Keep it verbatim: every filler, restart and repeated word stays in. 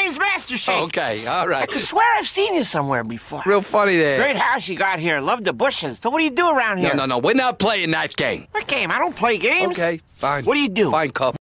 name's Master Shake. Okay, all right. I could swear I've seen you somewhere before. Real funny there. Great house you got here. Love the bushes. So what do you do around here? No, no, no. We're not playing that game. What game? I don't play games. Okay, fine. What do you do? Fine, Cup.